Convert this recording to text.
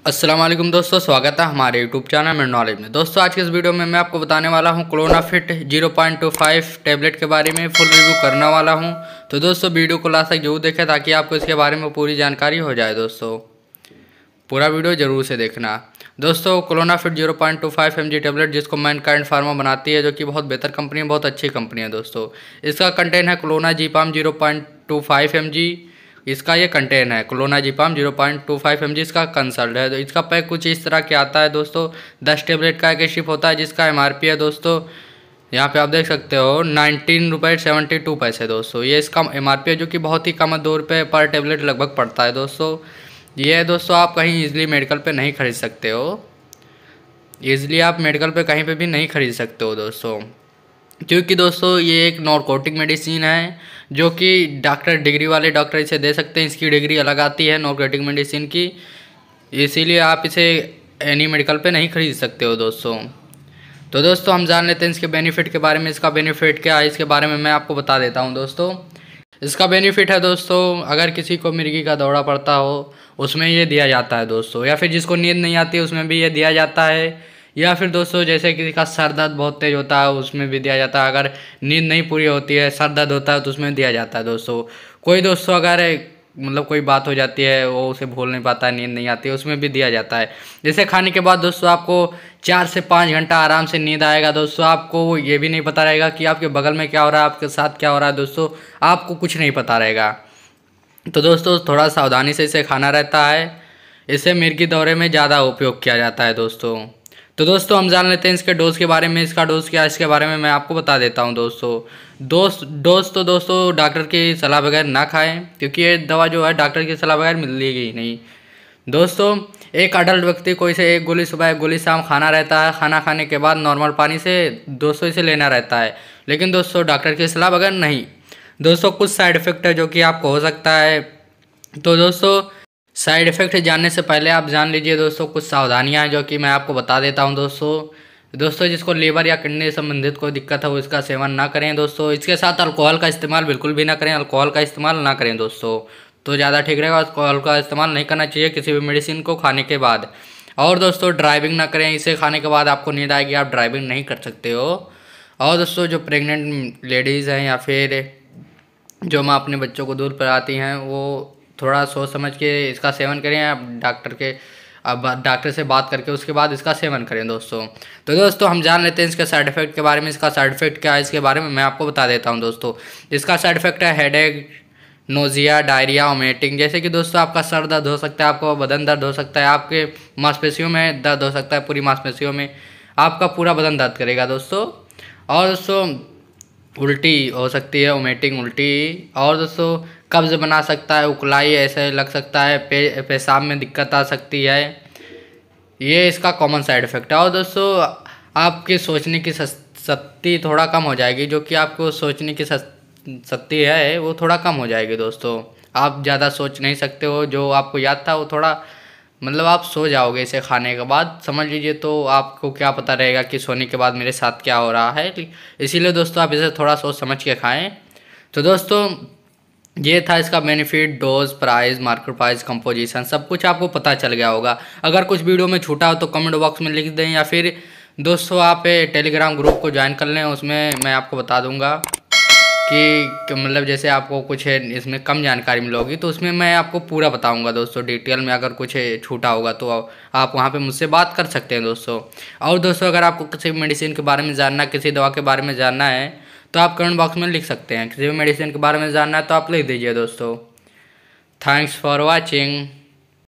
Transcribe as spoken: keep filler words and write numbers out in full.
अस्सलाम वालेकुम दोस्तों, स्वागत है हमारे यूट्यूब चैनल में नॉलेज में। दोस्तों आज के इस वीडियो में मैं आपको बताने वाला हूं Clonafit zero point two five tablet के बारे में फुल रिव्यू करने वाला हूं। तो दोस्तों वीडियो को लास्ट तक जरूर देखें ताकि आपको इसके बारे में पूरी जानकारी हो जाए। दोस्तों पूरा वीडियो जरूर से देखना। दोस्तों Clonafit zero point two five M G tablet जिसको मैनकाइंड फार्मा बनाती है, जो कि बहुत बेहतर कंपनी है, बहुत अच्छी कंपनी है। दोस्तों इसका कंटेंट है clonazepam zero point two five M G, इसका ये कंटेन है clonazepam zero point two five M G इसका कंसल्ट है। तो इसका पैक कुछ इस तरह के आता है दोस्तों। दस टेबलेट का एक शिप होता है जिसका एम आर पी है दोस्तों, यहाँ पे आप देख सकते हो नाइनटीन रुपये सेवेंटी टू पैसे। दोस्तों ये इसका एम आर पी है जो कि बहुत ही कम है, दो रुपये पर टेबलेट लगभग पड़ता है। दोस्तों ये है दोस्तों, आप कहीं ईजिली मेडिकल पे नहीं खरीद सकते हो, ईजिली आप मेडिकल पे कहीं पे भी नहीं खरीद सकते हो दोस्तों, क्योंकि दोस्तों ये एक नॉर्कोटिक मेडिसिन है जो कि डॉक्टर डिग्री वाले डॉक्टर इसे दे सकते हैं। इसकी डिग्री अलग आती है नॉर्कोटिक मेडिसिन की, इसीलिए आप इसे एनी मेडिकल पे नहीं खरीद सकते हो दोस्तों। तो दोस्तों हम जान लेते हैं इसके बेनिफिट के बारे में। इसका बेनिफिट क्या है इसके बारे में मैं आपको बता देता हूँ। दोस्तों इसका बेनिफिट है दोस्तों, अगर किसी को मिर्गी का दौरा पड़ता हो उसमें ये दिया जाता है दोस्तों, या फिर जिसको नींद नहीं आती उसमें भी ये दिया जाता है, या फिर दोस्तों जैसे किसी का सर दर्द बहुत तेज होता है उसमें भी दिया जाता है। अगर नींद नहीं पूरी होती है, सर दर्द होता है तो उसमें दिया जाता है दोस्तों। कोई दोस्तों अगर मतलब कोई बात हो जाती है, वो उसे भूल नहीं पाता है, नींद नहीं आती है, उसमें भी दिया जाता है। जैसे खाने के बाद दोस्तों आपको चार से पाँच घंटा आराम से नींद आएगा दोस्तों। आपको ये भी नहीं पता रहेगा कि आपके बगल में क्या हो रहा है, आपके साथ क्या हो रहा है दोस्तों, आपको कुछ नहीं पता रहेगा। तो दोस्तों थोड़ा सावधानी से इसे खाना रहता है, इसे मिर्गी दौरे में ज़्यादा उपयोग किया जाता है दोस्तों। तो दोस्तों हम जान लेते हैं इसके डोज के बारे में। इसका डोज क्या है इसके बारे में मैं आपको बता देता हूं दोस्तों। डोज डोज तो दोस्तों डॉक्टर की सलाह बगैर ना खाएं, क्योंकि ये दवा जो है डॉक्टर की सलाह बगैर मिलेगी नहीं दोस्तों। एक अडल्ट व्यक्ति को इसे एक गोली सुबह एक गोली शाम खाना रहता है। खाना खाने के बाद नॉर्मल पानी से दोस्तों इसे लेना रहता है, लेकिन दोस्तों डॉक्टर की सलाह बगैर नहीं। दोस्तों कुछ साइड इफेक्ट है जो कि आपको हो सकता है। तो दोस्तों साइड इफ़ेक्ट जानने से पहले आप जान लीजिए दोस्तों कुछ सावधानियां हैं जो कि मैं आपको बता देता हूं दोस्तों। दोस्तों जिसको लीवर या किडनी से संबंधित कोई दिक्कत है वो इसका सेवन ना करें दोस्तों। इसके साथ अल्कोहल का इस्तेमाल बिल्कुल भी ना करें, अल्कोहल का इस्तेमाल ना करें दोस्तों, तो ज़्यादा ठीक रहेगा। अल्कोहल का इस्तेमाल नहीं करना चाहिए किसी भी मेडिसिन को खाने के बाद। और दोस्तों ड्राइविंग ना करें, इसे खाने के बाद आपको नींद आएगी, आप ड्राइविंग नहीं कर सकते हो। और दोस्तों जो प्रेग्नेंट लेडीज़ हैं या फिर जो माँ अपने बच्चों को दूध पिलाती हैं वो थोड़ा सोच समझ के इसका सेवन करें। आप डॉक्टर के अब डॉक्टर से बात करके उसके बाद इसका सेवन करें दोस्तों। तो दोस्तों हम जान लेते हैं इसके साइड इफ़ेक्ट के बारे में। इसका साइड इफ़ेक्ट क्या है इसके बारे में मैं आपको बता देता हूं दोस्तों। इसका साइड इफ़ेक्ट है हेडेक, नोजिया, डायरिया, वोमिटिंग। जैसे कि दोस्तों आपका सर दर्द हो सकता है, आपको बदन दर्द हो सकता है, आपके मांसपेशियों में दर्द हो सकता है, पूरी मांसपेशियों में आपका पूरा बदन दर्द करेगा दोस्तों। और दोस्तों उल्टी हो सकती है, वोमिटिंग, उल्टी। और दोस्तों कब्ज़ बना सकता है, उकलाई ऐसे लग सकता है, पे पेशाब में दिक्कत आ सकती है, ये इसका कॉमन साइड इफ़ेक्ट है। और दोस्तों आपकी सोचने की शक्ति थोड़ा कम हो जाएगी, जो कि आपको सोचने की शक्ति है वो थोड़ा कम हो जाएगी दोस्तों। आप ज़्यादा सोच नहीं सकते हो, जो आपको याद था वो थोड़ा मतलब आप सो जाओगे इसे खाने के बाद, समझ लीजिए। तो आपको क्या पता रहेगा कि सोने के बाद मेरे साथ क्या हो रहा है, इसीलिए दोस्तों आप इसे थोड़ा सोच समझ के खाएं। तो दोस्तों ये था इसका benefit, dose, price, market price, composition, सब कुछ आपको पता चल गया होगा। अगर कुछ वीडियो में छूटा हो तो कमेंट बॉक्स में लिख दें, या फिर दोस्तों आप टेलीग्राम ग्रुप को ज्वाइन कर लें, उसमें मैं आपको बता दूंगा कि मतलब जैसे आपको कुछ इसमें कम जानकारी मिलोगी तो उसमें मैं आपको पूरा बताऊंगा दोस्तों डिटेल में। अगर कुछ छूटा होगा तो आप वहां पे मुझसे बात कर सकते हैं दोस्तों। और दोस्तों अगर आपको किसी मेडिसिन के बारे में जानना, किसी दवा के बारे में जानना है तो आप कमेंट बॉक्स में लिख सकते हैं। किसी भी मेडिसिन के बारे में जानना है तो आप लिख दीजिए दोस्तों। Thanks for watching.